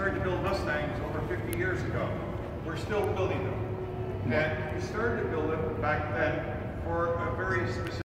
started to build Mustangs over 50 years ago. We're still building them. And we started to build them back then for a very specific